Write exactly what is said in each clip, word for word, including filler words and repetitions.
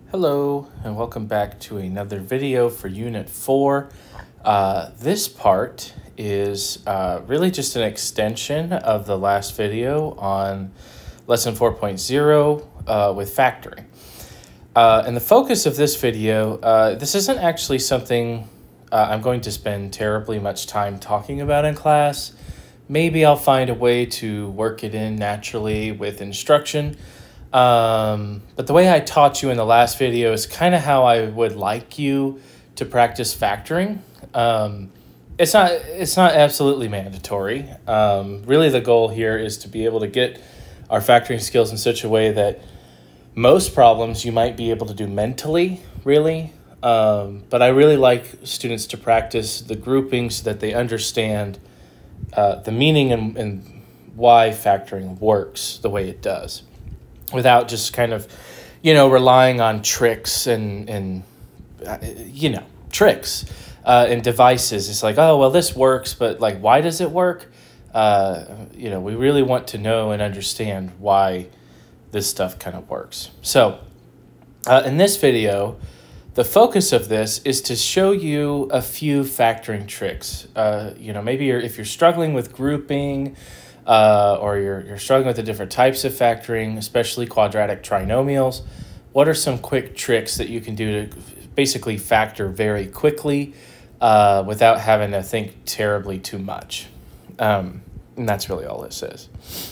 Hello and welcome back to another video for Unit four. Uh, this part is uh, really just an extension of the last video on Lesson four point oh uh, with factoring. Uh, and the focus of this video, uh, this isn't actually something uh, I'm going to spend terribly much time talking about in class. Maybe I'll find a way to work it in naturally with instruction. Um, but the way I taught you in the last video is kind of how I would like you to practice factoring. Um, it's not, it's not absolutely mandatory. Um, really the goal here is to be able to get our factoring skills in such a way that most problems you might be able to do mentally, really. Um, but I really like students to practice the grouping so that they understand uh, the meaning and, and why factoring works the way it does, without just kind of, you know, relying on tricks and, and uh, you know, tricks uh, and devices. It's like, oh, well, this works, but like, why does it work? Uh, you know, we really want to know and understand why this stuff kind of works. So uh, in this video, the focus of this is to show you a few factoring tricks. Uh, you know, maybe you're, if you're struggling with grouping, Uh, or you're, you're struggling with the different types of factoring, especially quadratic trinomials, what are some quick tricks that you can do to basically factor very quickly uh, without having to think terribly too much? Um, and that's really all this is.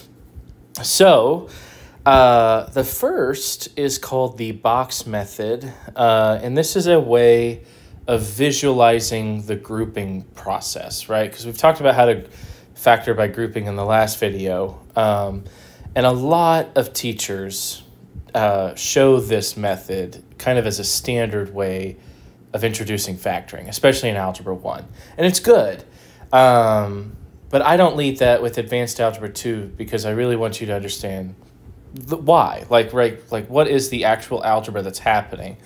So uh, the first is called the box method, uh, and this is a way of visualizing the grouping process, right? Because we've talked about how to factor by grouping in the last video. Um, and a lot of teachers uh, show this method kind of as a standard way of introducing factoring, especially in Algebra one. And it's good. Um, but I don't lead that with Advanced Algebra two because I really want you to understand the why. Like, right, like what is the actual algebra that's happening?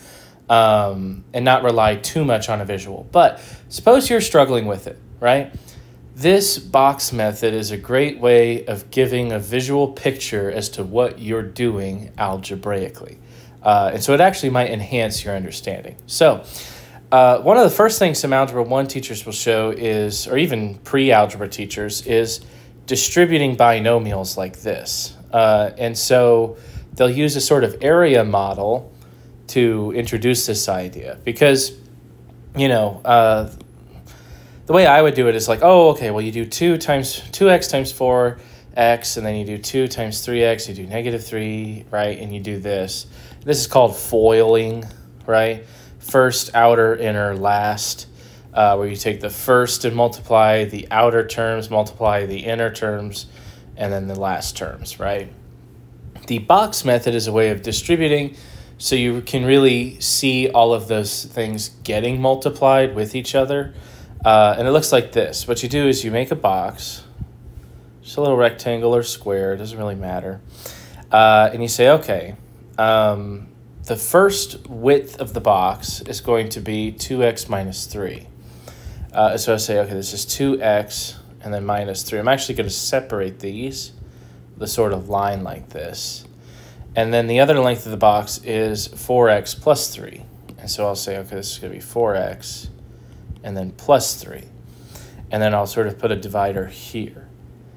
Um, and not rely too much on a visual. But suppose you're struggling with it, right? This box method is a great way of giving a visual picture as to what you're doing algebraically. Uh, and so it actually might enhance your understanding. So uh, one of the first things some Algebra one teachers will show is, or even pre-algebra teachers, is distributing binomials like this. Uh, and so they'll use a sort of area model to introduce this idea because, you know, uh, the way I would do it is like, oh, okay, well, you do two times two x times four x, and then you do two times three x, you do negative three, right? And you do this. This is called foiling, right? First, outer, inner, last, uh, where you take the first and multiply the outer terms, multiply the inner terms, and then the last terms, right? The box method is a way of distributing, so you can really see all of those things getting multiplied with each other. Uh, and it looks like this. What you do is you make a box, just a little rectangle or square, it doesn't really matter. Uh, and you say, okay, um, the first width of the box is going to be two x minus three. Uh, so I say, okay, this is two x and then minus three. I'm actually going to separate these, the sort of line like this. And then the other length of the box is four x plus three. And so I'll say, okay, this is going to be four x. And then plus three. And then I'll sort of put a divider here.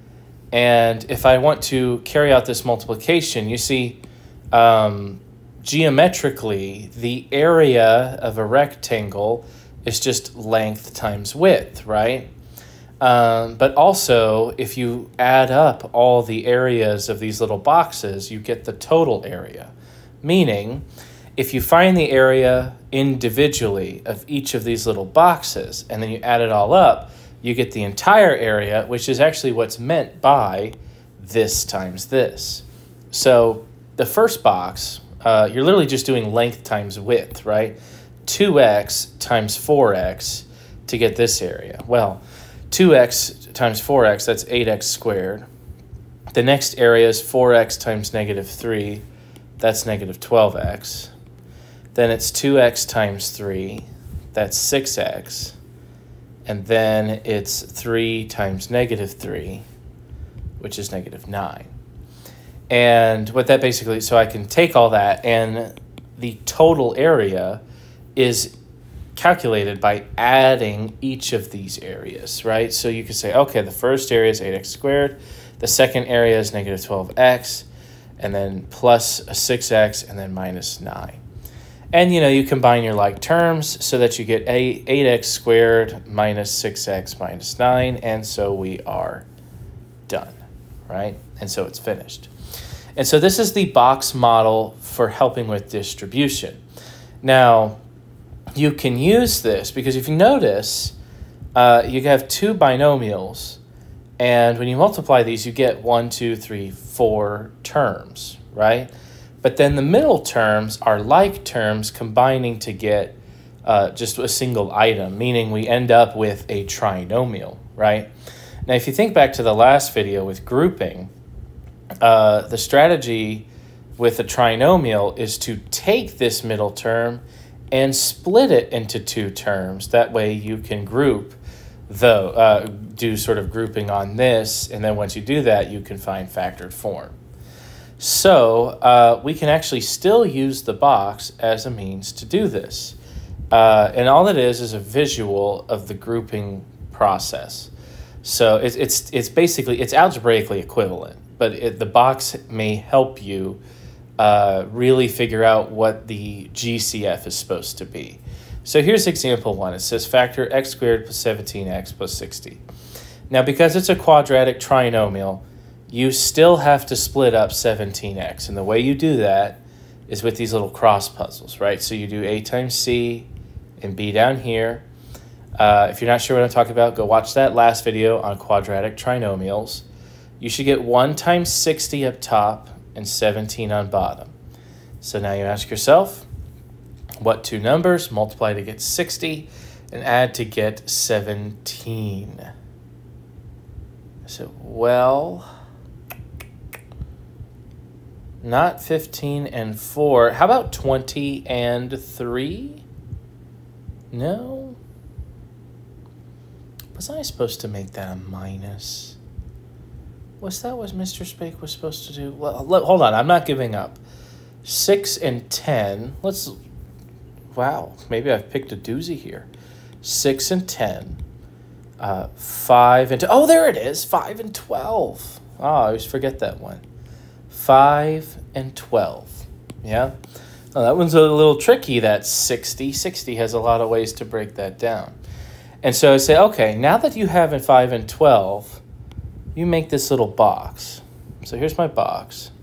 And if I want to carry out this multiplication, you see, um, geometrically, the area of a rectangle is just length times width, right? Um, but also, if you add up all the areas of these little boxes, you get the total area. Meaning, if you find the area individually of each of these little boxes, and then you add it all up, you get the entire area, which is actually what's meant by this times this. So the first box, uh, you're literally just doing length times width, right? two x times four x to get this area. Well, two x times four x, that's eight x squared. The next area is four x times negative three, that's negative twelve x. Then it's two x times three, that's six x. And then it's three times negative three, which is negative nine. And what that basically, so I can take all that, and the total area is calculated by adding each of these areas, right? So you could say, okay, the first area is eight x squared, the second area is negative twelve x, and then plus a six x, and then minus nine. And, you know, you combine your like terms so that you get eight x squared minus six x minus nine, and so we are done, right? And so it's finished. And so this is the box model for helping with distribution. Now, you can use this because if you notice, uh, you have two binomials, and when you multiply these, you get one, two, three, four terms, right? But then the middle terms are like terms combining to get uh, just a single item, meaning we end up with a trinomial, right? Now, if you think back to the last video with grouping, uh, the strategy with a trinomial is to take this middle term and split it into two terms. That way you can group, though, uh, do sort of grouping on this, and then once you do that, you can find factored form. So uh, we can actually still use the box as a means to do this. Uh, and all it is is a visual of the grouping process. So it's, it's, it's basically, it's algebraically equivalent, but it, the box may help you uh, really figure out what the G C F is supposed to be. So here's example one. It says factor x squared plus seventeen x plus sixty. Now, because it's a quadratic trinomial, you still have to split up seventeen x. And the way you do that is with these little cross puzzles, right? So you do a times c and b down here. Uh, if you're not sure what I'm talking about, go watch that last video on quadratic trinomials. You should get one times sixty up top and seventeen on bottom. So now you ask yourself, what two numbers multiply to get sixty and add to get seventeen? So, well, not fifteen and four. How about twenty and three? No? Was I supposed to make that a minus? Was that what Mister Spake was supposed to do? Well, let, hold on. I'm not giving up. six and ten. Let's... Wow. Maybe I've picked a doozy here. six and ten. Uh, five and... Oh, there it is. five and twelve. Oh, I always forget that one. five and twelve. Yeah? Oh, that one's a little tricky, that sixty. sixty has a lot of ways to break that down. And so I say, okay, now that you have in five and twelve, you make this little box. So here's my box.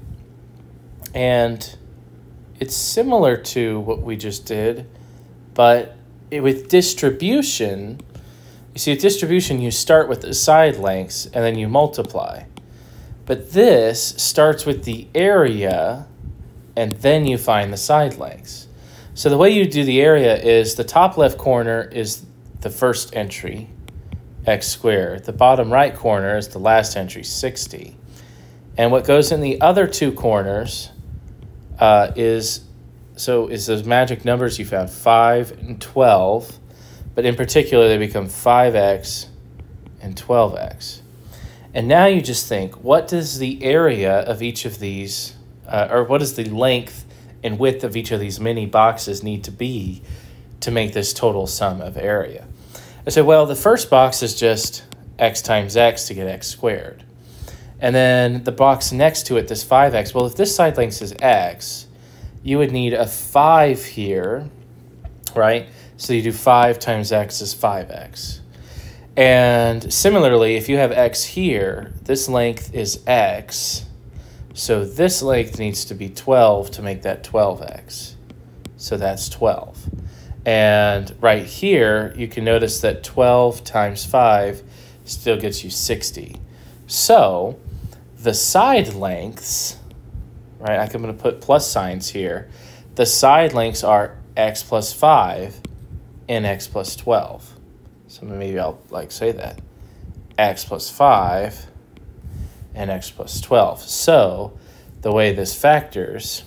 And it's similar to what we just did, but it, with distribution, you see, with distribution, you start with the side lengths and then you multiply. But this starts with the area and then you find the side lengths. So the way you do the area is the top left corner is the first entry, x squared. The bottom right corner is the last entry, sixty. And what goes in the other two corners uh, is, so is those magic numbers you found, five and twelve. But in particular, they become five x and twelve x. And now you just think, what does the area of each of these, uh, or what does the length and width of each of these mini boxes need to be to make this total sum of area? I said, well, the first box is just x times x to get x squared. And then the box next to it, this five x, well, if this side length is x, you would need a five here, right? So you do five times x is five x. And similarly, if you have x here, this length is x. So this length needs to be twelve to make that twelve x. So that's twelve. And right here, you can notice that twelve times five still gets you sixty. So the side lengths, right, I'm going to put plus signs here. The side lengths are x plus five and x plus twelve. So maybe I'll like say that. X plus five and x plus twelve. So the way this factors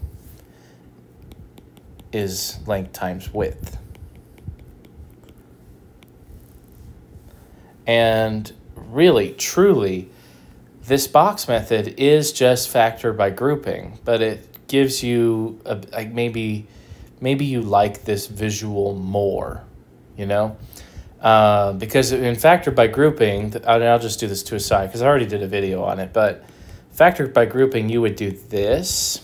is length times width. And really, truly, this box method is just factored by grouping, but it gives you a, like maybe maybe you like this visual more, you know, uh, because in factor by grouping, and I'll just do this to a side because I already did a video on it, but factor by grouping, you would do this.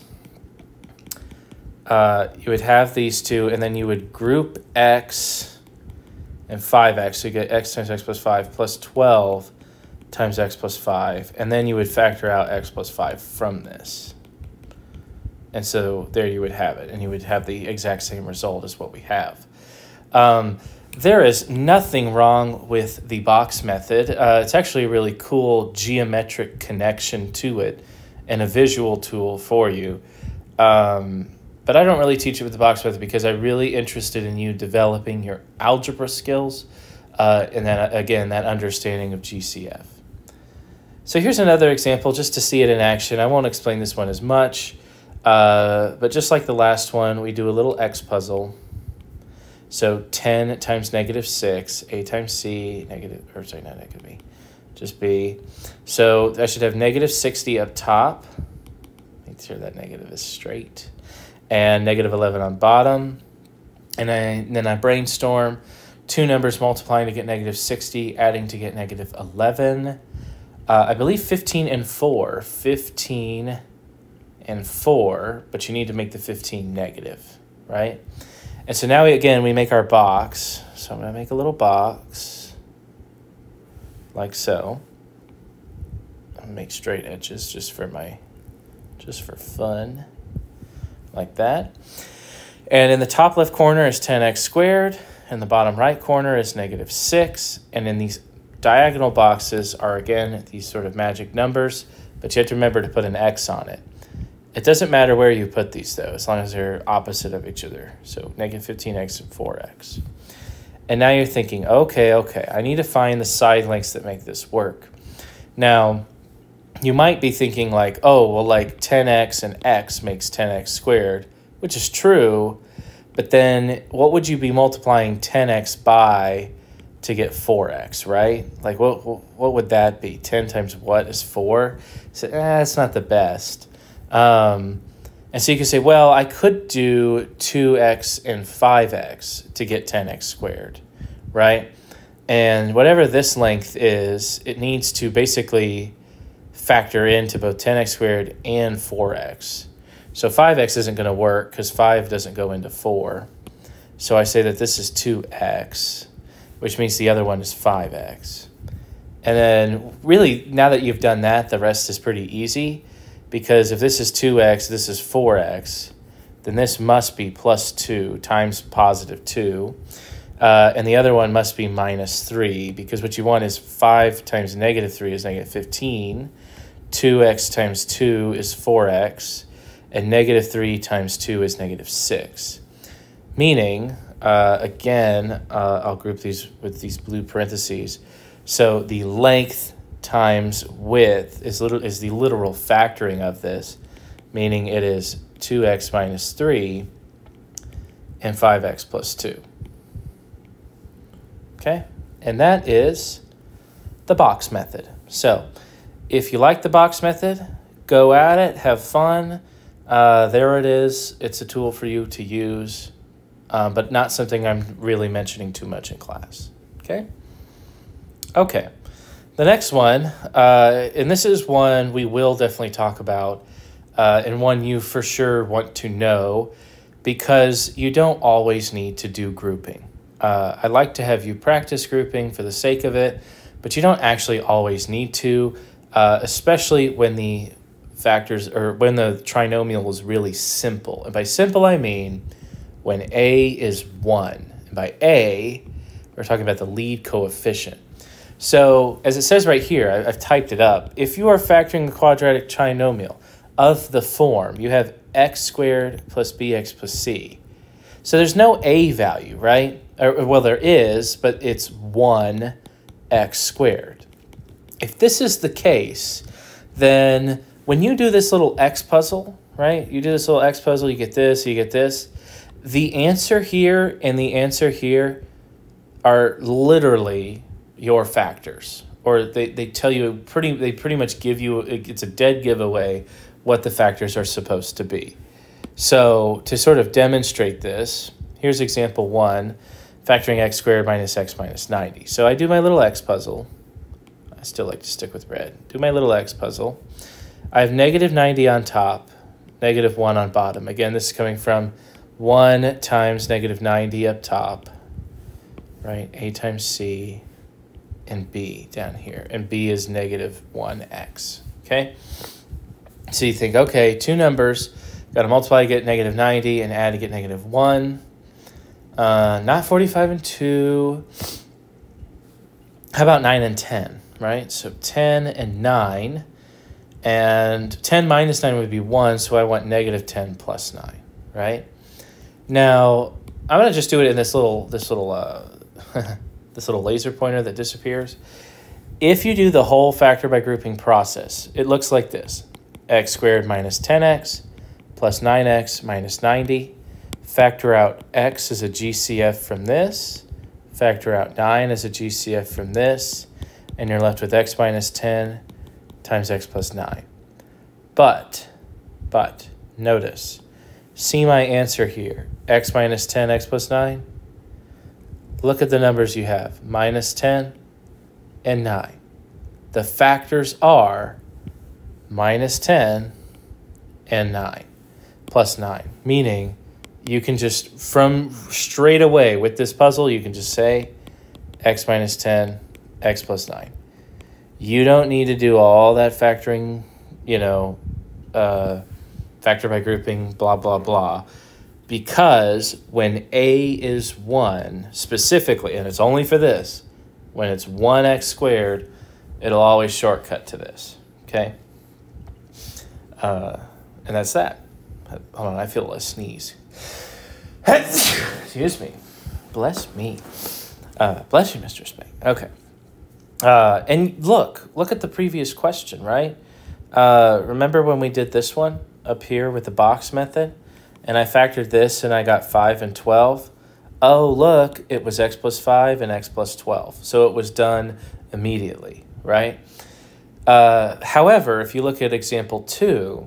Uh, you would have these two, and then you would group x and five x. So you get x times x plus five plus twelve times x plus five. And then you would factor out x plus five from this. And so there you would have it. And you would have the exact same result as what we have. Um, there is nothing wrong with the box method. Uh, it's actually a really cool geometric connection to it and a visual tool for you. Um, But I don't really teach it with the box method because I'm really interested in you developing your algebra skills uh, and then, again, that understanding of G C F. So here's another example just to see it in action. I won't explain this one as much, uh, but just like the last one, we do a little X puzzle. So ten times negative six, A times C, negative, or sorry, not negative B, just B. So I should have negative sixty up top. Make sure that negative is straight. And negative eleven on bottom. And, I, and then I brainstorm two numbers multiplying to get negative sixty, adding to get negative eleven. Uh, I believe fifteen and four. fifteen and four, but you need to make the fifteen negative, right? And so now, we, again, we make our box. So I'm going to make a little box like so. I'm going to make straight edges just for my, just for fun. Like that. And in the top left corner is ten x squared, and the bottom right corner is negative six. And in these diagonal boxes are, again, these sort of magic numbers, but you have to remember to put an X on it. It doesn't matter where you put these, though, as long as they're opposite of each other. So negative fifteen x and four x. And now you're thinking, okay, okay, I need to find the side lengths that make this work. Now, you might be thinking like, oh, well, like ten x and x makes ten x squared, which is true. But then what would you be multiplying ten x by to get four x, right? Like what what would that be? ten times what is four? So, eh, it's not the best. Um, and so you can say, well, I could do two x and five x to get ten x squared, right? And whatever this length is, it needs to basically factor into both ten x squared and four x. So five x isn't going to work because five doesn't go into four. So I say that this is two x, which means the other one is five x. And then really, now that you've done that, the rest is pretty easy, because if this is two x, this is four x, then this must be plus two times positive two. Uh, and the other one must be minus three, because what you want is five times negative three is negative fifteen. two x times two is four x, and negative three times two is negative six. Meaning, uh, again, uh, I'll group these with these blue parentheses. So the length times width is, little, is the literal factoring of this, meaning it is two x minus three and five x plus two. Okay, and that is the box method. So if you like the box method, go at it, have fun. Uh, there it is. It's a tool for you to use, uh, but not something I'm really mentioning too much in class. Okay? Okay. The next one, uh, and this is one we will definitely talk about, uh, and one you for sure want to know, because you don't always need to do grouping. Uh, I like to have you practice grouping for the sake of it, but you don't actually always need to. Uh, especially when the factors or when the trinomial is really simple. And by simple, I mean when A is one. And by A, we're talking about the lead coefficient. So as it says right here, I, I've typed it up. If you are factoring a quadratic trinomial of the form, you have x squared plus bx plus c. So there's no A value, right? Or, well, there is, but it's one x squared. If this is the case, then when you do this little X puzzle, right? You do this little X puzzle, you get this, you get this. The answer here and the answer here are literally your factors. Or they, they tell you, pretty. they pretty much give you, it's a dead giveaway what the factors are supposed to be. So to sort of demonstrate this, here's example one, factoring x squared minus x minus ninety. So I do my little x puzzle. I still like to stick with red. Do my little x puzzle. I have negative ninety on top, negative one on bottom. Again, this is coming from one times negative ninety up top, right? A times c and b down here. And b is negative one x, okay? So you think, okay, two numbers, got to multiply to get negative ninety and add to get negative one. Uh, not forty-five and two. How about nine and ten, right? So ten and nine. And ten minus nine would be one, so I want negative ten plus nine, right? Now, I'm going to just do it in this little, this little, uh, this little laser pointer that disappears. If you do the whole factor by grouping process, it looks like this. X squared minus ten x plus nine x minus ninety. Factor out x as a G C F from this. Factor out nine as a G C F from this. And you're left with x minus ten times x plus nine. But, but, notice, see my answer here. X minus ten, x plus nine. Look at the numbers you have. Minus ten and nine. The factors are minus ten and nine plus nine, meaning you can just, from straight away with this puzzle, you can just say x minus ten, x plus nine. You don't need to do all that factoring, you know, uh, factor by grouping, blah, blah, blah, because when a is one, specifically, and it's only for this, when it's one x squared, it'll always shortcut to this, okay? Uh, and that's that. Hold on, I feel a sneeze. Excuse me. Bless me. Uh, bless you, Mister Spank. Okay. Uh, and look, look at the previous question, right? Uh, remember when we did this one up here with the box method? And I factored this and I got five and twelve. Oh, look, it was x plus five and x plus twelve. So it was done immediately, right? Uh, however, if you look at example two,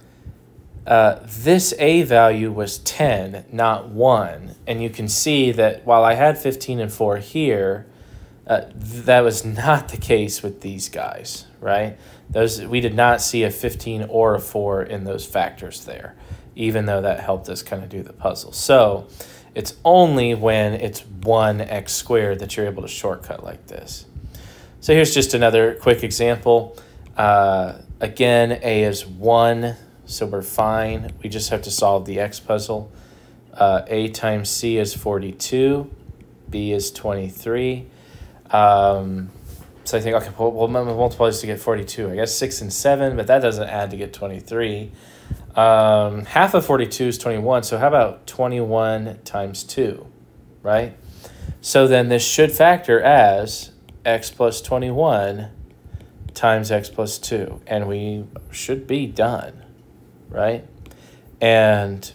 uh, this a value was ten, not one. And you can see that while I had fifteen and four here, uh, that was not the case with these guys, right? Those, we did not see a fifteen or a four in those factors there, even though that helped us kind of do the puzzle. So it's only when it's one x squared that you're able to shortcut like this. So here's just another quick example. Uh, again, a is one, so we're fine. We just have to solve the x puzzle. Uh, a times c is forty-two, b is twenty-three. Um, so I think, okay, we'll, we'll multiply this to get forty-two. I guess six and seven, but that doesn't add to get twenty-three. Um, half of forty-two is twenty-one, so how about twenty-one times two, right? So then this should factor as x plus twenty-one times x plus two, and we should be done, right? And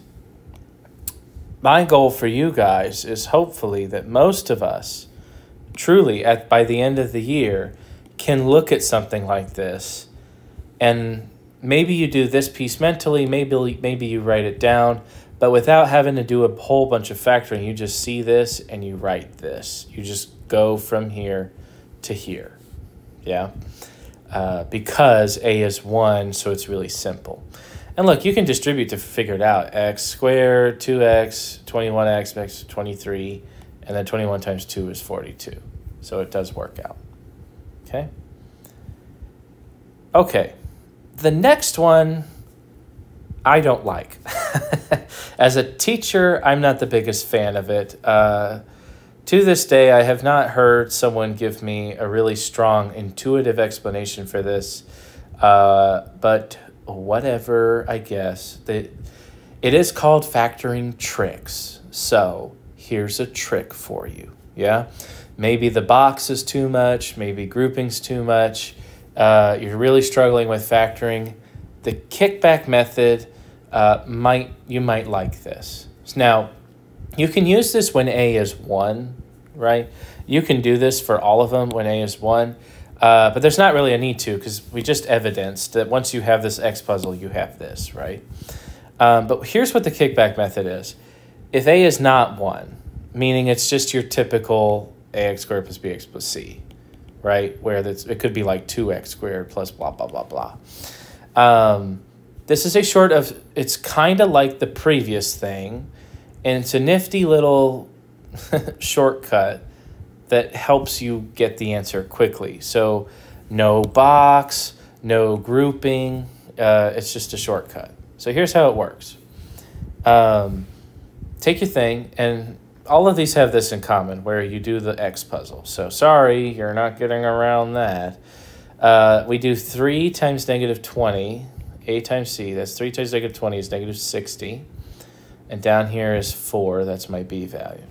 my goal for you guys is hopefully that most of us truly at by the end of the year can look at something like this, and maybe you do this piece mentally, maybe maybe you write it down, but without having to do a whole bunch of factoring, you just see this and you write this. You just go from here to here, yeah? Uh, because a is one, so it's really simple. And look, you can distribute to figure it out. X squared, two x, twenty-one x makes twenty-three, and then twenty-one times two is forty-two. So it does work out, okay? Okay, the next one I don't like. As a teacher, I'm not the biggest fan of it. Uh, to this day, I have not heard someone give me a really strong intuitive explanation for this, uh, but whatever, I guess. The, it is called factoring tricks. So here's a trick for you, yeah? Maybe the box is too much, maybe grouping's too much. Uh, you're really struggling with factoring. The kickback method, uh, might you might like this. Now, you can use this when a is one, right? You can do this for all of them when a is one, uh, but there's not really a need to because we just evidenced that once you have this x puzzle, you have this, right? Um, but here's what the kickback method is. If a is not one, meaning it's just your typical ax squared plus bx plus c, right? Where that's, it could be like two x squared plus blah, blah, blah, blah. Um, this is a short of, it's kind of like the previous thing, and it's a nifty little shortcut that helps you get the answer quickly. So no box, no grouping, uh, it's just a shortcut. So here's how it works. Um, take your thing, and all of these have this in common, where you do the X puzzle. So sorry, you're not getting around that. Uh, we do three times negative twenty, A times C. That's three times negative twenty is negative sixty. And down here is four. That's my B value.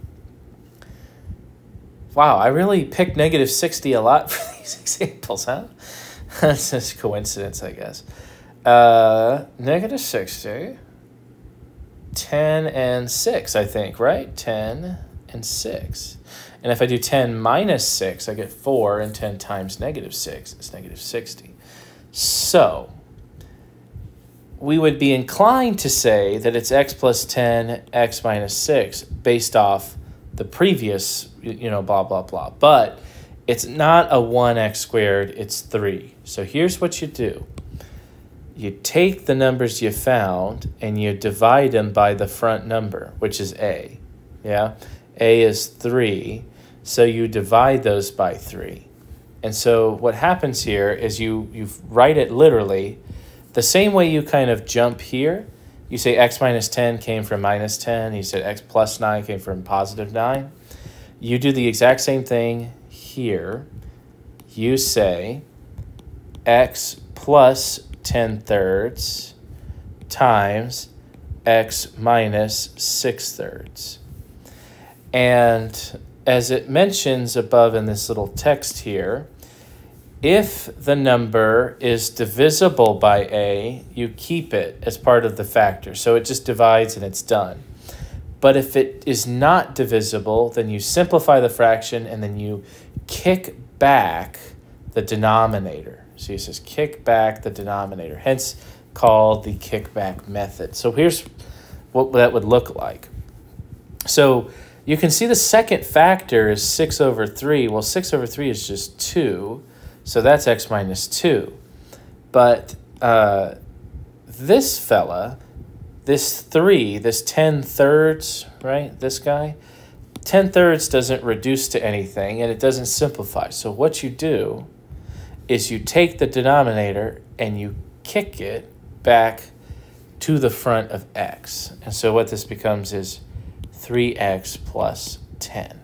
Wow, I really picked negative sixty a lot for these examples, huh? That's just coincidence, I guess. Uh, negative sixty. ten and six, I think, right? ten and six. And if I do ten minus six, I get four, and ten times negative six is negative sixty. So we would be inclined to say that it's x plus ten, x minus six, based off the previous, you know, blah, blah, blah. But it's not a one x squared, it's three. So here's what you do. You take the numbers you found and you divide them by the front number, which is a. Yeah? A is three, so you divide those by three. And so what happens here is you, you write it literally the same way you kind of jump here. You say x minus ten came from minus ten. You said x plus nine came from positive nine. You do the exact same thing here. You say x plus ten thirds times x minus six thirds. And as it mentions above in this little text here, if the number is divisible by a, you keep it as part of the factor. So it just divides and it's done. But if it is not divisible, then you simplify the fraction and then you kick back the denominator. So he says kick back the denominator, hence called the kickback method. So here's what that would look like. So you can see the second factor is six over three. Well, six over three is just two, so that's x minus two. But uh, this fella, this three, this ten thirds, right, this guy, ten thirds doesn't reduce to anything, and it doesn't simplify. So what you do is you take the denominator and you kick it back to the front of x. And so what this becomes is three x plus ten.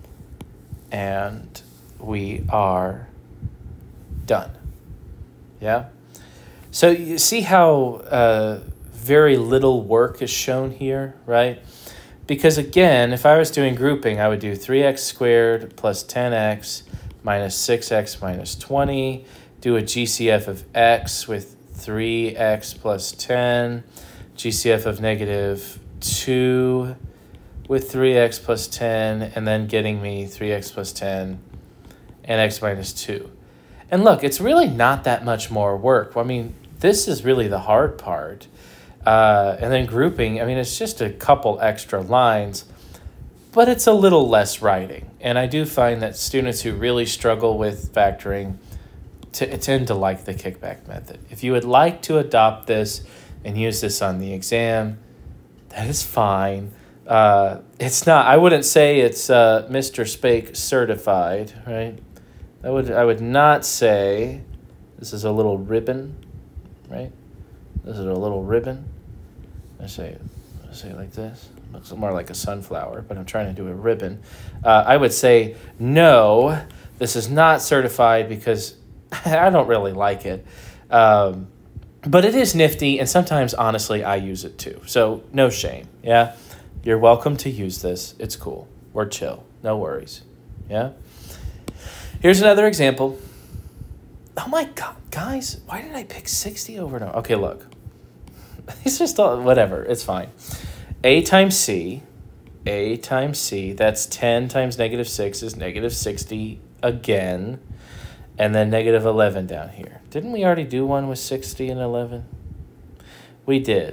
And we are done. Yeah? So you see how uh, very little work is shown here, right? Because again, if I was doing grouping, I would do three x squared plus ten x minus six x minus twenty, do a G C F of x with three x plus ten, G C F of negative two with three x plus ten, and then getting me three x plus ten and x minus two. And look, it's really not that much more work. I mean, this is really the hard part. Uh, and then grouping, I mean, it's just a couple extra lines, but it's a little less writing. And I do find that students who really struggle with factoring t tend to like the kickback method. If you would like to adopt this and use this on the exam, that is fine. Uh, it's not, I wouldn't say it's uh, Mister Spake certified, right? I would, I would not say this is a little ribbon, right? This is a little ribbon. I say, I say it like this. Looks more like a sunflower, but I'm trying to do a ribbon. Uh, I would say, no, this is not certified because I don't really like it. Um, but it is nifty, and sometimes, honestly, I use it too. So no shame, yeah? You're welcome to use this. It's cool. We're chill. No worries, yeah? Here's another example. Oh my God, guys, why did I pick sixty over and over? Okay, look. It's just, all, whatever, it's fine. A times C, A times C, that's ten times negative six is negative sixty again, and then negative eleven down here. Didn't we already do one with sixty and eleven? We did.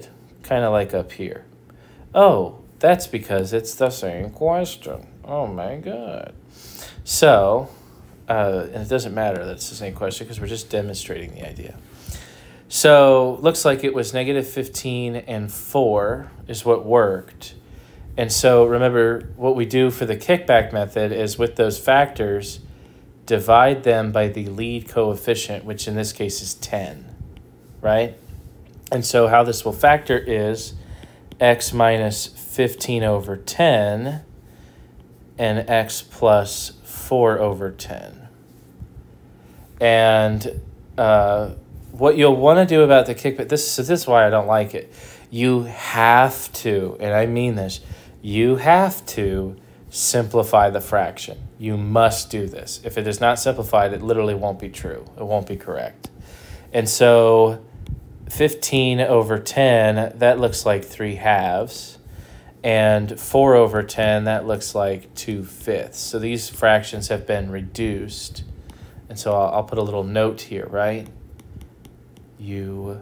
kind of like up here. Oh, that's because it's the same question. Oh my God. So, uh, and it doesn't matter that it's the same question because we're just demonstrating the idea. So, looks like it was negative fifteen and four is what worked. And so, remember, what we do for the kickback method is with those factors, divide them by the lead coefficient, which in this case is ten, right? And so how this will factor is x minus fifteen over ten and x plus four over ten. And uh, what you'll want to do about the kickback, this, so this is why I don't like it. You have to, and I mean this, you have to simplify the fraction. You must do this. If it is not simplified, it literally won't be true. It won't be correct. And so fifteen over ten, that looks like three halves. And four over ten, that looks like two fifths. So these fractions have been reduced. And so I'll, I'll put a little note here, right? You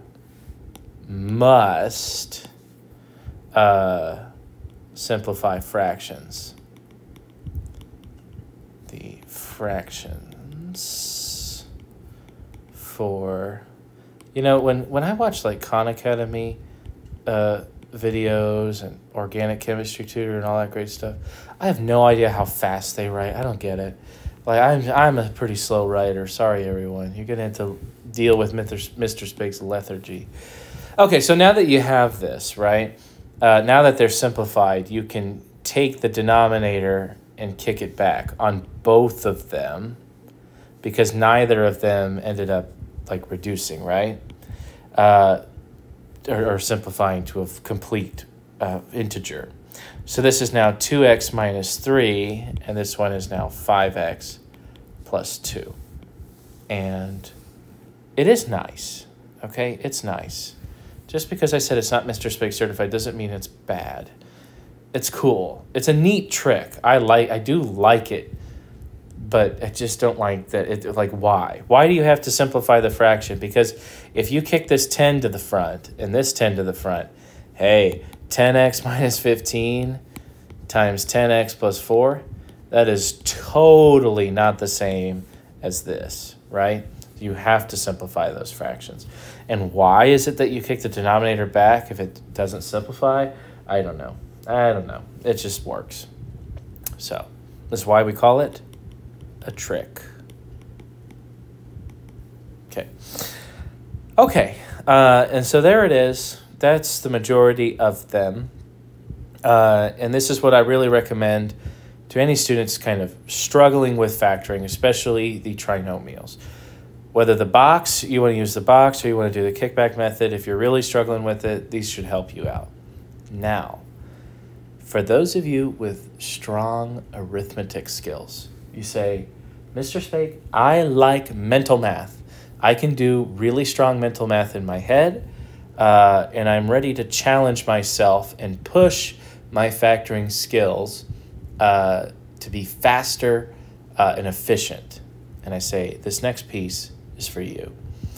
must uh, simplify fractions. The fractions for, you know, when, when I watch like Khan Academy uh, videos and organic chemistry tutor and all that great stuff, I have no idea how fast they write. I don't get it. Like, I'm, I'm a pretty slow writer. Sorry, everyone. You're going to have to deal with Mister Spake's lethargy. Okay, so now that you have this, right, uh, now that they're simplified, you can take the denominator and kick it back on both of them because neither of them ended up, like, reducing, right, uh, or, or simplifying to a complete uh, integer. So this is now two x minus three, and this one is now five x plus two. And it is nice, okay? It's nice. Just because I said it's not Mister Spake certified doesn't mean it's bad. It's cool. It's a neat trick. I like. I do like it, but I just don't like that. It, like, why? Why do you have to simplify the fraction? Because if you kick this ten to the front and this ten to the front, hey, ten x minus fifteen times ten x plus four, that is totally not the same as this, right? You have to simplify those fractions. And why is it that you kick the denominator back if it doesn't simplify? I don't know. I don't know. It just works. So this is why we call it a trick. Okay. Okay. Uh, and so there it is. That's the majority of them. Uh, and this is what I really recommend to any students kind of struggling with factoring, especially the trinomials. Whether the box, you want to use the box or you want to do the kickback method, if you're really struggling with it, these should help you out. Now, for those of you with strong arithmetic skills, you say, Mister Spake, I like mental math. I can do really strong mental math in my head, uh, and I'm ready to challenge myself and push my factoring skills uh, to be faster uh, and efficient. And I say, this next piece is for you.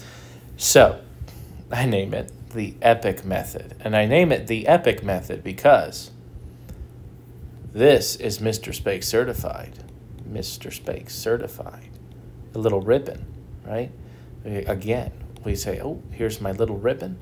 So I name it the EPIC method. And I name it the EPIC method because this is Mister Spake certified. Mister Spake certified. A little ribbon, right? Again, we say, oh, here's my little ribbon.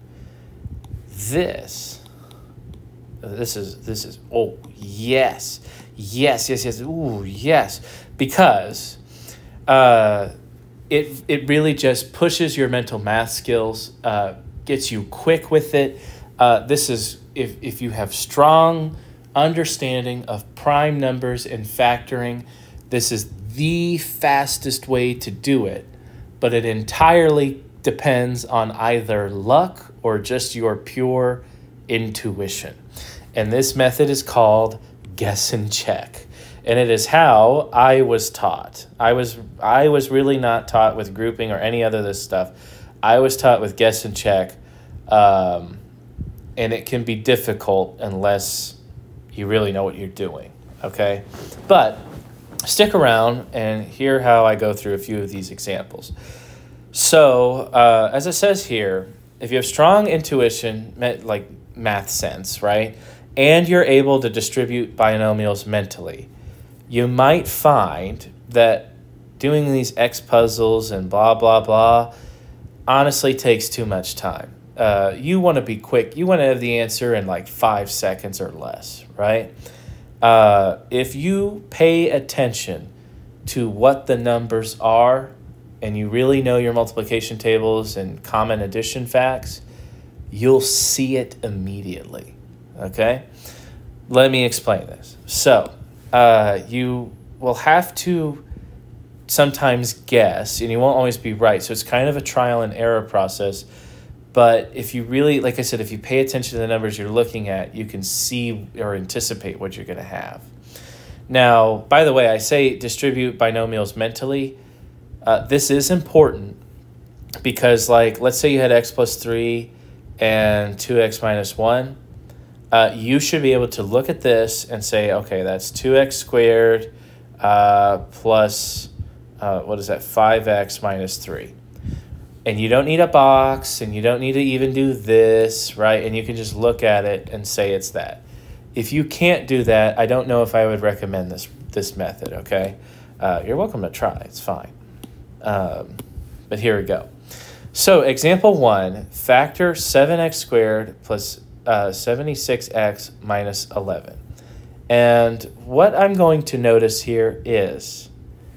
This, this is, this is, oh, yes, yes, yes, yes, ooh, yes. Because uh, it, it really just pushes your mental math skills, uh, gets you quick with it. Uh, this is, if, if you have strong understanding of prime numbers and factoring, this is the fastest way to do it, but it entirely depends on either luck or just your pure intuition. And this method is called guess and check. And it is how I was taught. I was I was really not taught with grouping or any other of this stuff. I was taught with guess and check. Um, and it can be difficult unless you really know what you're doing, okay? But stick around and hear how I go through a few of these examples. So, uh, as it says here, if you have strong intuition, like math sense, right? And you're able to distribute binomials mentally, you might find that doing these X puzzles and blah, blah, blah, honestly takes too much time. Uh, you want to be quick. You want to have the answer in like five seconds or less, right? Uh, if you pay attention to what the numbers are and you really know your multiplication tables and common addition facts, you'll see it immediately, okay? Let me explain this. So uh, you will have to sometimes guess, and you won't always be right. So it's kind of a trial and error process. But if you really, like I said, if you pay attention to the numbers you're looking at, you can see or anticipate what you're going to have. Now, by the way, I say distribute binomials mentally. Uh, this is important because, like, let's say you had x plus three and two x minus one. Uh, you should be able to look at this and say, okay, that's two x squared uh, plus, uh, what is that, five x minus three. And you don't need a box, and you don't need to even do this, right? And you can just look at it and say it's that. If you can't do that, I don't know if I would recommend this this method, okay? Uh, you're welcome to try. It's fine. Um, but here we go. So example one, factor seven x squared plus uh, seventy-six x minus eleven. And what I'm going to notice here is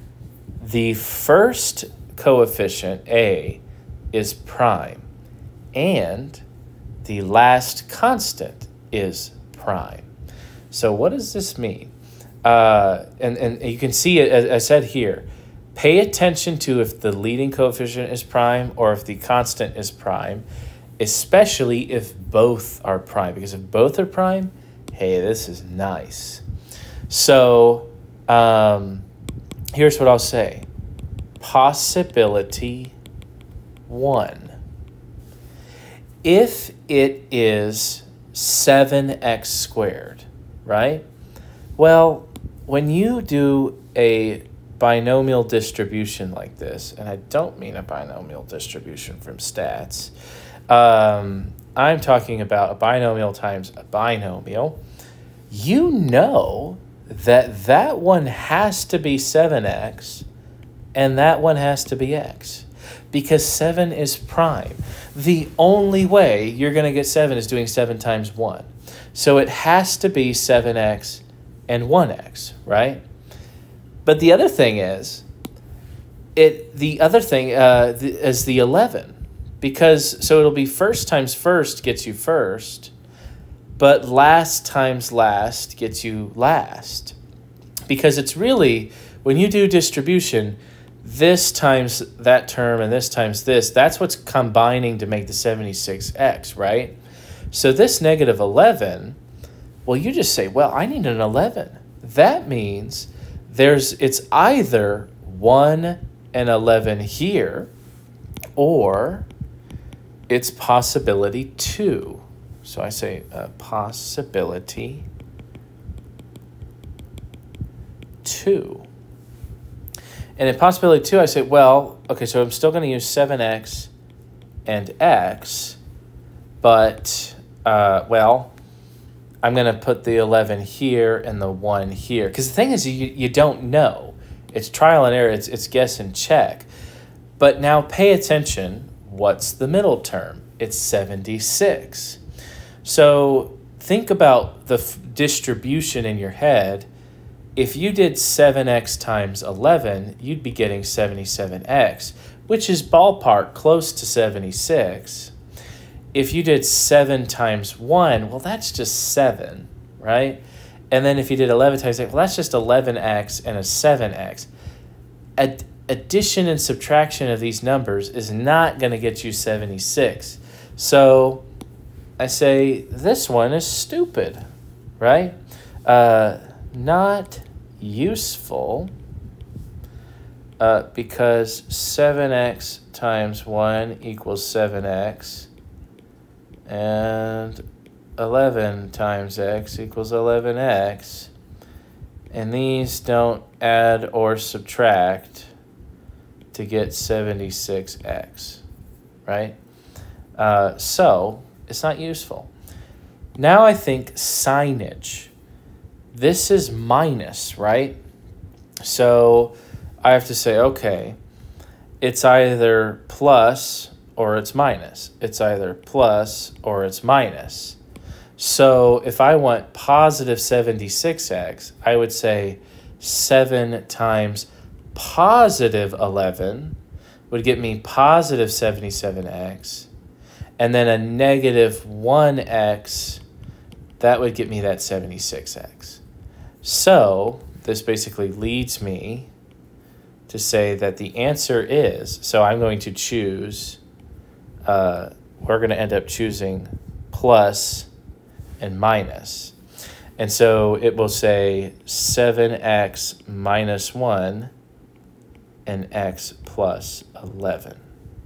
the first coefficient, A, is prime, and the last constant is prime. So what does this mean? Uh, and, and you can see it, as I said here, pay attention to if the leading coefficient is prime or if the constant is prime, especially if both are prime, because if both are prime, hey, this is nice. So um, here's what I'll say. Possibility one. If it is seven x squared, right? Well, when you do a binomial distribution like this, and I don't mean a binomial distribution from stats, um, I'm talking about a binomial times a binomial, you know that that one has to be seven x and that one has to be x, because seven is prime. The only way you're going to get seven is doing seven times one. So it has to be seven x and one x, right? But the other thing is, it the other thing uh, th is the eleven. Because, so it'll be first times first gets you first, but last times last gets you last. Because it's really, when you do distribution, this times that term and this times this, that's what's combining to make the seventy-six x, right? So this negative eleven, well, you just say, well, I need an eleven. That means there's it's either one and eleven here, or it's possibility two. So I say uh, possibility two. And in possibility two, I say, well, okay, so I'm still going to use seven x and x, but, uh, well, I'm going to put the eleven here and the one here. Because the thing is, you, you don't know. It's trial and error. It's, it's guess and check. But now pay attention. What's the middle term? It's seventy-six. So think about the f distribution in your head. If you did seven x times eleven, you'd be getting seventy-seven x, which is ballpark close to seventy-six. If you did seven times one, well, that's just seven, right? And then if you did eleven times eight, well, that's just eleven x and a seven x. Ad addition and subtraction of these numbers is not going to get you seventy-six. So I say this one is stupid, right? Uh, not useful uh, because seven x times one equals seven x and eleven times x equals eleven x, and these don't add or subtract to get seventy-six x, right? Uh, so it's not useful. Now I think signage. This is minus, right? So I have to say, okay, it's either plus or it's minus. It's either plus or it's minus. So if I want positive seventy-six x, I would say seven times positive eleven would get me positive seventy-seven x. And then a negative one x, that would get me that seventy-six x. So this basically leads me to say that the answer is, so I'm going to choose, uh, we're going to end up choosing plus and minus. And so it will say seven x minus one and x plus eleven.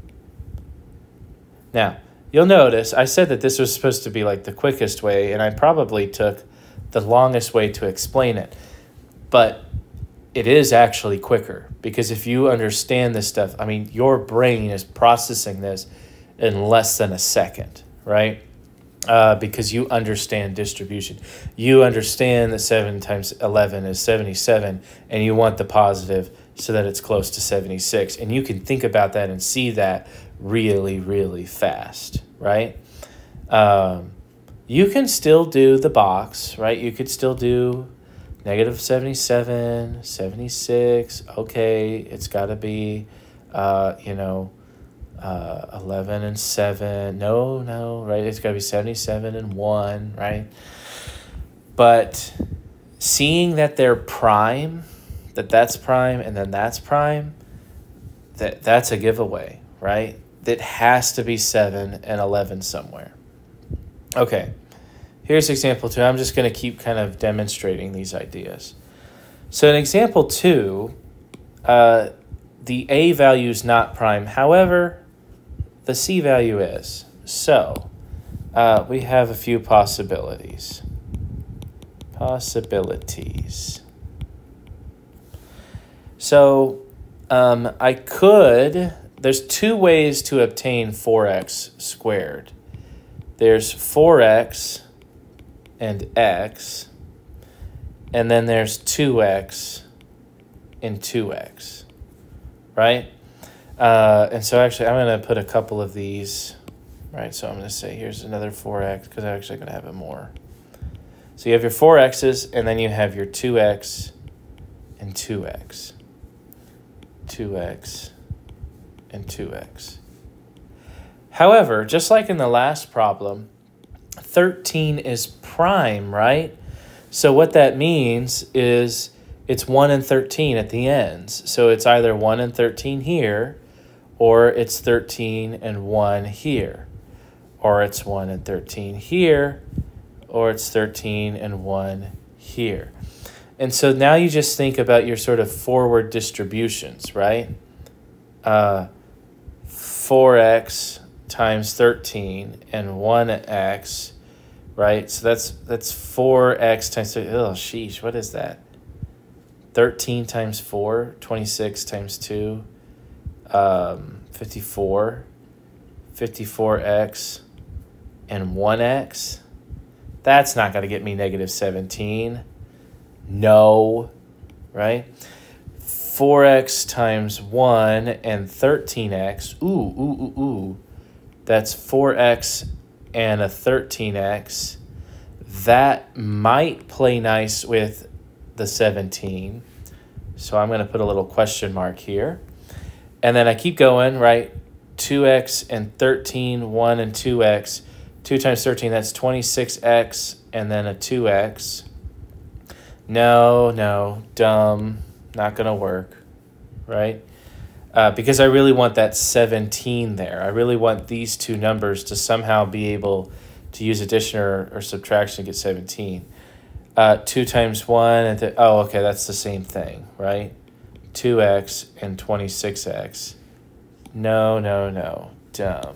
Now, you'll notice I said that this was supposed to be like the quickest way, and I probably took the longest way to explain it. But it is actually quicker, because if you understand this stuff, I mean, your brain is processing this in less than a second, right? Uh, because you understand distribution. You understand that seven times eleven is seventy-seven, and you want the positive so that it's close to seventy-six. And you can think about that and see that really, really fast, right? Um, you can still do the box, right? You could still do negative seventy-seven, seventy-six. Okay, it's got to be, uh, you know, uh, eleven and seven. No, no, right? It's got to be seventy-seven and one, right? But seeing that they're prime, that that's prime and then that's prime, that that's a giveaway, right? That has to be seven and eleven somewhere. Okay, here's example two. I'm just going to keep kind of demonstrating these ideas. So in example two, uh, the A value is not prime. However, the C value is. So uh, we have a few possibilities. Possibilities. So um, I could, there's two ways to obtain four x squared. There's four x and x, and then there's two x and two x, right? Uh, and so actually I'm going to put a couple of these, right? So I'm going to say here's another four x, because I'm actually going to have it more. So you have your four x's, and then you have your two x and two x. two x and two x. However, just like in the last problem, thirteen is prime, right? So what that means is it's one and thirteen at the ends. So it's either one and thirteen here, or it's thirteen and one here. Or it's one and thirteen here, or it's thirteen and one here. And so now you just think about your sort of forward distributions, right? Uh, four x times thirteen and one x, right? So that's that's four x times thirteen. Oh, sheesh, what is that? thirteen times four, twenty-six times two, um, fifty-four, fifty-four x and one x. That's not going to get me negative seventeen. No, right? four x times one and thirteen x. Ooh, ooh, ooh, ooh. That's four x and a thirteen x. That might play nice with the seventeen. So I'm going to put a little question mark here. And then I keep going, right? two x and thirteen, one and two x. two times thirteen, that's twenty-six x and then a two x. No, no, dumb, not going to work, right? Uh, because I really want that seventeen there. I really want these two numbers to somehow be able to use addition or, or subtraction to get seventeen. Uh, two times one, and th oh, okay, that's the same thing, right? two x and twenty-six x. No, no, no, dumb.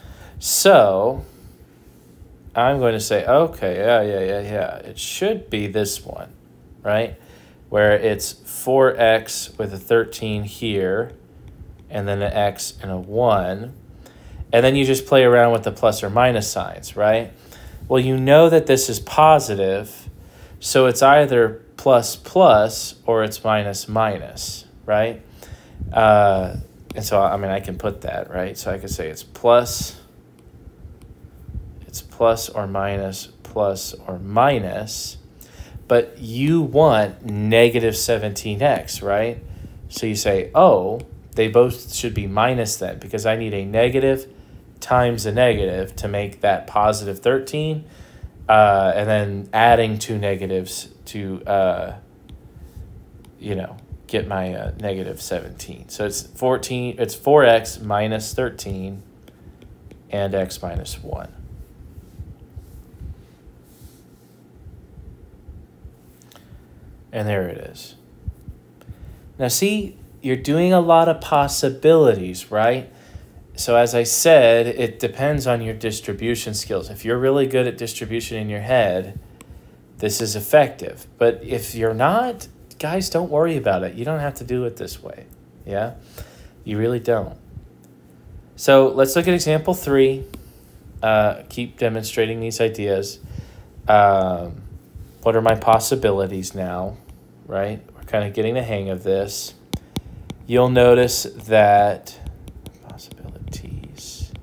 So I'm going to say, okay, yeah, yeah, yeah, yeah. It should be this one, right? Where it's four x with a thirteen here, and then an x and a one. And then you just play around with the plus or minus signs, right? Well, you know that this is positive, so it's either plus plus or it's minus minus, right? Uh, and so, I mean, I can put that, right? So I could say it's plus, it's plus or minus, plus or minus, but you want negative seventeen x, right? So you say, oh, they both should be minus then, because I need a negative times a negative to make that positive thirteen, uh, and then adding two negatives to, uh, you know, get my uh, negative seventeen. So it's fourteen, it's four x minus thirteen and x minus one. And there it is. Now see, you're doing a lot of possibilities, right? So as I said, it depends on your distribution skills. If you're really good at distribution in your head, this is effective. But if you're not, guys, don't worry about it. You don't have to do it this way, yeah? You really don't. So let's look at example three. Uh, keep demonstrating these ideas. Um, what are my possibilities now, right? We're kind of getting the hang of this. You'll notice that possibilities,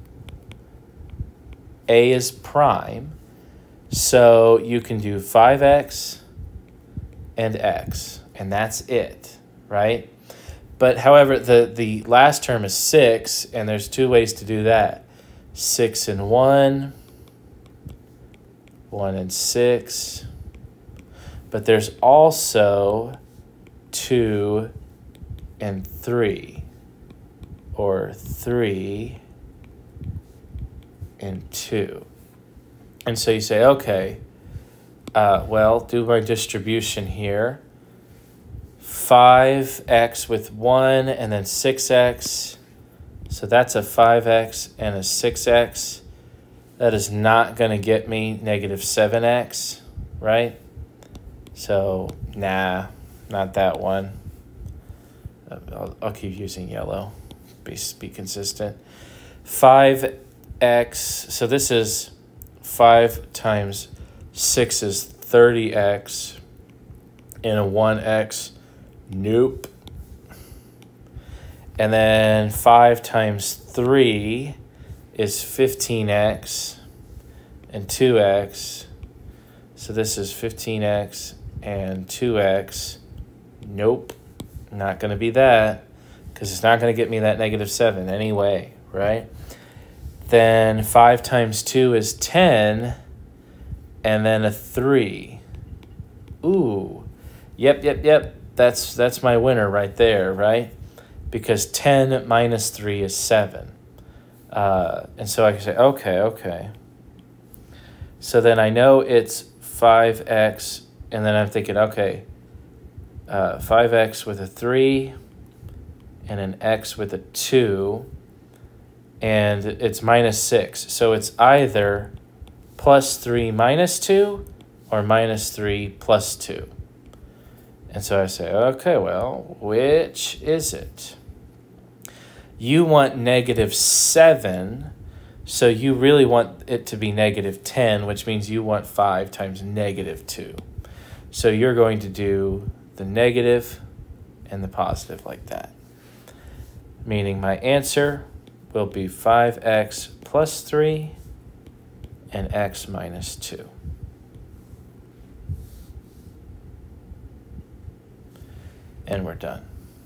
A is prime, so you can do five x and x, and that's it, right? But however, the, the last term is six, and there's two ways to do that. six and one, one and six, but there's also two and three, or three and two. And so you say, okay, uh, well, do my distribution here. five x with one and then six x. So that's a five x and a six x. That is not going to get me negative seven x, right? So, nah, not that one. I'll, I'll keep using yellow. Be, be consistent. five x, so this is five times six is thirty x, and a one x, nope. And then five times three is fifteen x, and two x. So this is fifteen x and two x. Nope, not going to be that, because it's not going to get me that negative seven anyway, right? Then five times two is ten, and then a three. Ooh, yep, yep, yep. That's, that's my winner right there, right? Because ten minus three is seven. Uh, and so I can say, okay, okay. So then I know it's five x, and then I'm thinking, okay, uh, five x with a three and an x with a two, and it's minus six. So it's either plus three minus two or minus three plus two. And so I say, okay, well, which is it? You want negative seven, so you really want it to be negative ten, which means you want five times negative two. So you're going to do the negative and the positive like that. Meaning my answer will be five x plus three and x minus two. And we're done.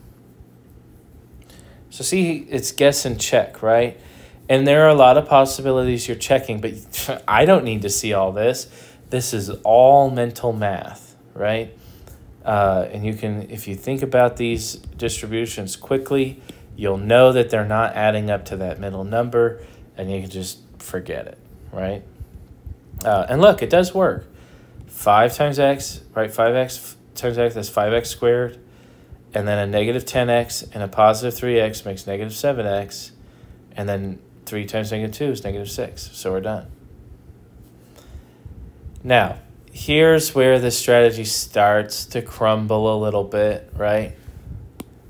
So see, it's guess and check, right? And there are a lot of possibilities you're checking, but I don't need to see all this. This is all mental math, right? Uh, and you can, if you think about these distributions quickly, you'll know that they're not adding up to that middle number, and you can just forget it, right? Uh, and look, it does work. five times x, right? five x times x, that's five x squared. And then a negative ten x and a positive three x makes negative seven x. And then three times negative two is negative six. So we're done. Now, here's where the strategy starts to crumble a little bit, right?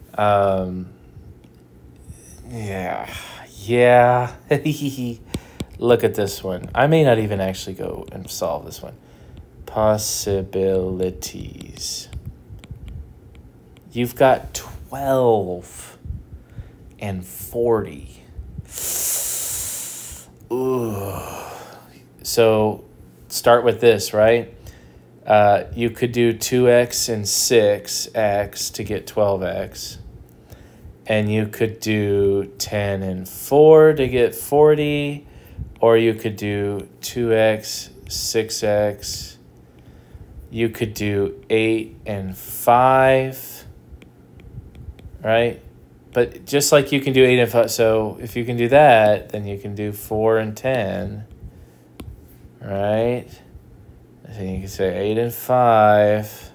Um, yeah, yeah. look at this one. I may not even actually go and solve this one. Possibilities. You've got twelve and forty. Ooh. So start with this, right? Uh, you could do two x and six x to get twelve x. And you could do ten and four to get forty. Or you could do two x, six x. You could do eight and five, right? But just like you can do eight and five, so if you can do that, then you can do four and ten, right? So you can say eight and five,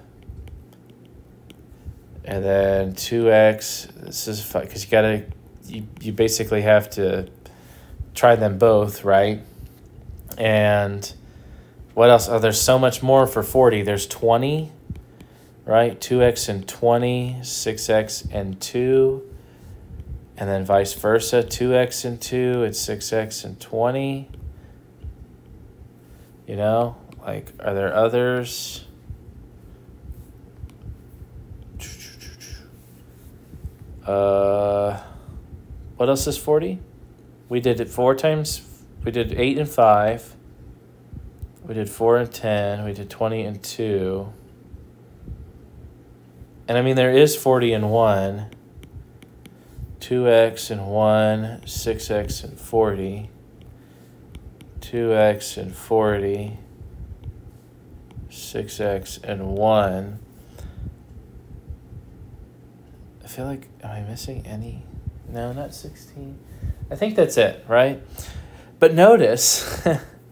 and then two x. This is fine because you gotta, you you basically have to try them both, right? And what else? Oh, there's so much more for forty. There's twenty, right? two x and twenty, six x and two. And then vice versa, two x and two, it's six x and twenty. You know, like, are there others? Uh, what else is forty? We did it four times. We did eight and five. We did four and ten. We did twenty and two. And I mean, there is forty and one. two x and one, six x and forty. two x and forty. six x and one. I feel like, am I missing any? No, not sixteen. I think that's it, right? But notice,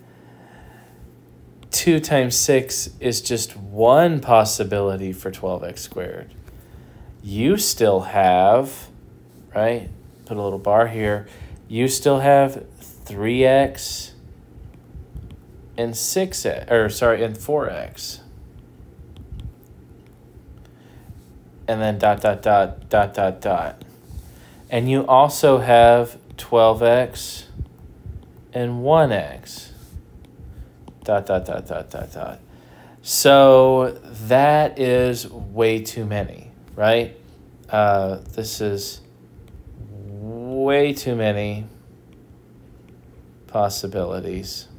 two times six is just one possibility for twelve x squared. You still have, right? Put a little bar here. You still have three x and six x, or sorry, and four x. And then dot, dot, dot, dot, dot, dot. And you also have twelve x and one x. Dot, dot, dot, dot, dot, dot. So that is way too many, right? Uh, this is way too many possibilities.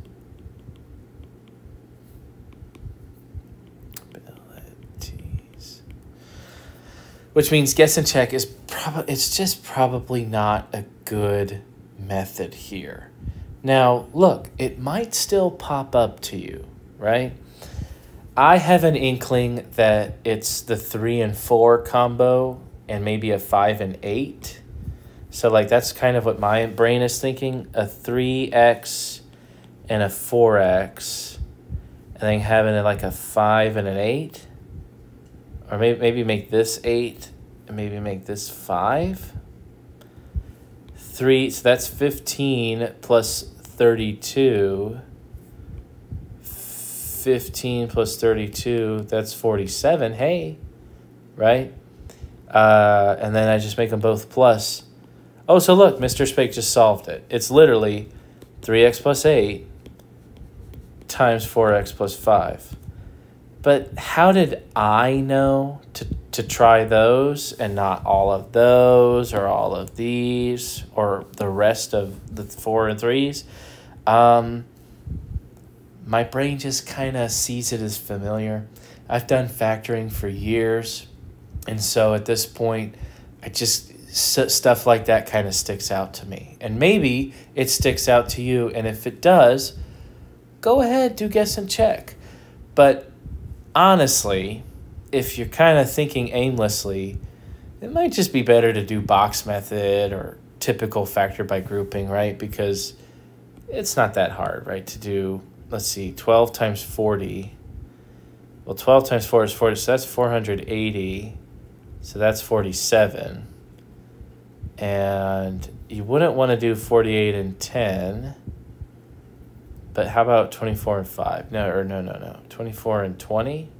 Abilities. Which means guess and check is probably, it's just probably not a good method here. Now, look, it might still pop up to you, right? I have an inkling that it's the three and four combo and maybe a five and eight. So like that's kind of what my brain is thinking, a three x and a four x, and then having it like a five and an eight. Or maybe maybe make this eight and maybe make this five. Three, so that's fifteen plus thirty-two. fifteen plus thirty-two, that's forty-seven. Hey, right? Uh, and then I just make them both plus. Oh, so look, Mister Spake just solved it. It's literally three x plus eight times four x plus five. But how did I know to, to try those and not all of those or all of these or the rest of the four and threes? Um, my brain just kind of sees it as familiar. I've done factoring for years. And so at this point, I just, stuff like that kind of sticks out to me. And maybe it sticks out to you. And if it does, go ahead, do guess and check. But honestly, if you're kind of thinking aimlessly, it might just be better to do box method or typical factor by grouping, right? Because it's not that hard, right? To do, let's see, twelve times forty. Well, twelve times four is forty, so that's four hundred eighty. So that's forty-seven. And you wouldn't want to do forty-eight and ten. But how about twenty-four and five? No, or no, no, no. twenty-four and twenty?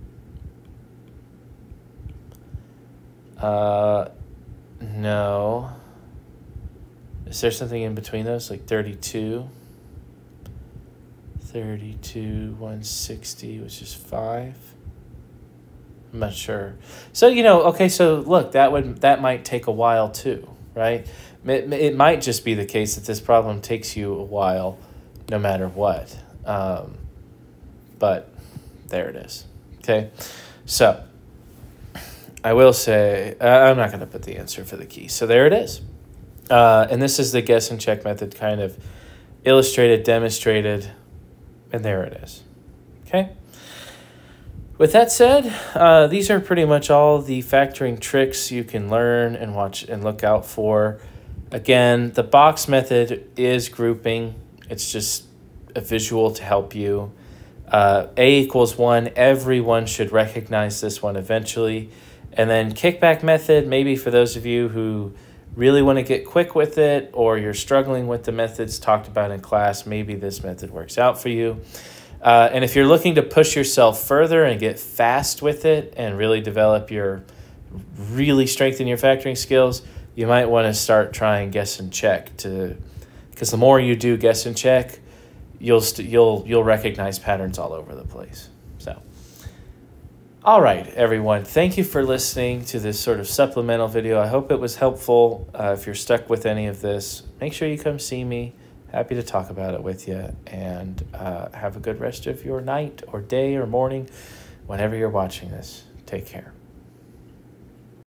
Uh, no. Is there something in between those, like thirty-two? thirty-two, one sixty, which is five. I'm not sure. So, you know, okay, so look, that would that might take a while too, right? It, it might just be the case that this problem takes you a while no matter what. Um, but there it is. Okay, so I will say, uh, I'm not going to put the answer for the key. So there it is. Uh, and this is the guess and check method kind of illustrated, demonstrated, and there it is. Okay. With that said, uh, these are pretty much all the factoring tricks you can learn and watch and look out for. Again, the box method is grouping. It's just a visual to help you. Uh, A equals one. Everyone should recognize this one eventually. And then kickback method, maybe for those of you who really want to get quick with it or you're struggling with the methods talked about in class, maybe this method works out for you. Uh, and if you're looking to push yourself further and get fast with it and really develop your, really strengthen your factoring skills, you might want to start trying guess and check to, because the more you do guess and check, you'll st you'll you'll recognize patterns all over the place. So, all right, everyone, thank you for listening to this sort of supplemental video. I hope it was helpful. Uh, if you're stuck with any of this, make sure you come see me. Happy to talk about it with you, and uh, have a good rest of your night or day or morning whenever you're watching this. Take care.